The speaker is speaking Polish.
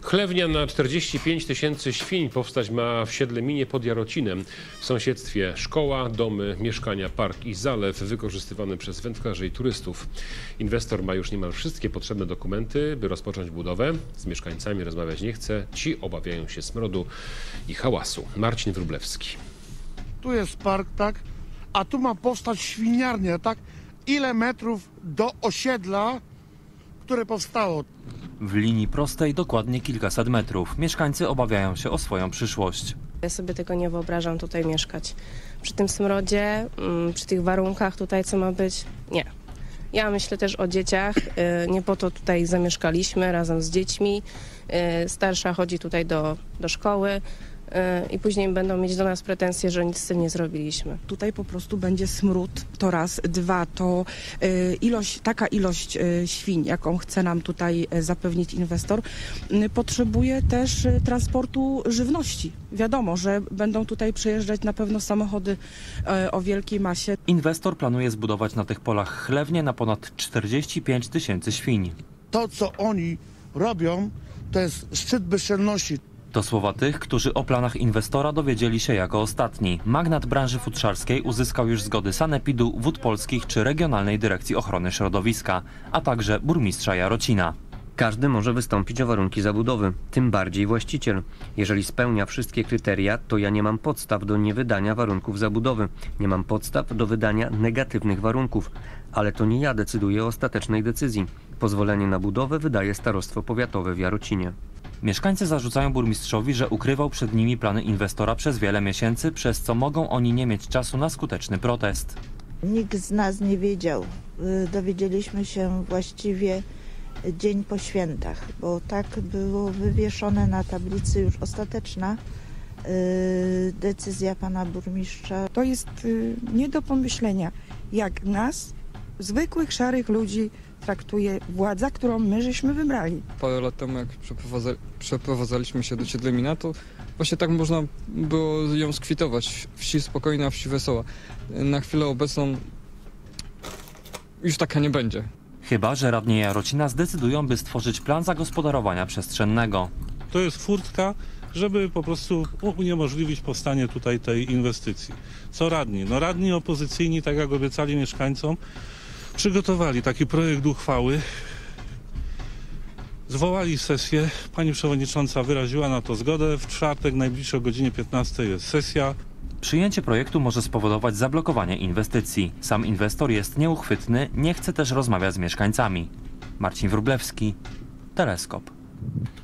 Chlewnia na 45 000 świń powstać ma w Siedleminie pod Jarocinem. W sąsiedztwie szkoła, domy, mieszkania, park i zalew wykorzystywany przez wędkarzy i turystów. Inwestor ma już niemal wszystkie potrzebne dokumenty, by rozpocząć budowę. Z mieszkańcami rozmawiać nie chce. Ci obawiają się smrodu i hałasu. Marcin Wróblewski. Tu jest park, tak? A tu ma powstać świniarnia, tak? Ile metrów do osiedla, które powstało? W linii prostej dokładnie kilkaset metrów. Mieszkańcy obawiają się o swoją przyszłość. Ja sobie tego nie wyobrażam tutaj mieszkać. Przy tym smrodzie, przy tych warunkach tutaj co ma być? Nie. Ja myślę też o dzieciach. Nie po to tutaj zamieszkaliśmy razem z dziećmi. Starsza chodzi tutaj do szkoły. I później będą mieć do nas pretensje, że nic z tym nie zrobiliśmy. Tutaj po prostu będzie smród, to raz. Dwa, to taka ilość świń, jaką chce nam tutaj zapewnić inwestor, potrzebuje też transportu żywności. Wiadomo, że będą tutaj przejeżdżać na pewno samochody o wielkiej masie. Inwestor planuje zbudować na tych polach chlewnię na ponad 45 000 świń. To, co oni robią, to jest szczyt bezczelności. To słowa tych, którzy o planach inwestora dowiedzieli się jako ostatni. Magnat branży futrzarskiej uzyskał już zgody sanepidu, Wód Polskich czy Regionalnej Dyrekcji Ochrony Środowiska, a także burmistrza Jarocina. Każdy może wystąpić o warunki zabudowy, tym bardziej właściciel. Jeżeli spełnia wszystkie kryteria, to ja nie mam podstaw do niewydania warunków zabudowy. Nie mam podstaw do wydania negatywnych warunków. Ale to nie ja decyduję o ostatecznej decyzji. Pozwolenie na budowę wydaje Starostwo Powiatowe w Jarocinie. Mieszkańcy zarzucają burmistrzowi, że ukrywał przed nimi plany inwestora przez wiele miesięcy, przez co mogą oni nie mieć czasu na skuteczny protest. Nikt z nas nie wiedział. Dowiedzieliśmy się właściwie dzień po świętach, bo tak było wywieszone na tablicy już ostateczna decyzja pana burmistrza. To jest nie do pomyślenia, jak nas, zwykłych, szarych ludzi, traktuje władza, którą my żeśmy wybrali. Parę lat temu, jak przeprowadzaliśmy się do Siedlemina, to właśnie tak można było ją skwitować. Wsi spokojna, wsi wesoła. Na chwilę obecną już taka nie będzie. Chyba że radni Jarocina zdecydują, by stworzyć plan zagospodarowania przestrzennego. To jest furtka, żeby po prostu uniemożliwić powstanie tutaj tej inwestycji. Co radni? No radni opozycyjni, tak jak obiecali mieszkańcom, przygotowali taki projekt uchwały, zwołali sesję, pani przewodnicząca wyraziła na to zgodę, w czwartek najbliższej o godzinie 15 jest sesja. Przyjęcie projektu może spowodować zablokowanie inwestycji. Sam inwestor jest nieuchwytny, nie chce też rozmawiać z mieszkańcami. Marcin Wróblewski, Teleskop.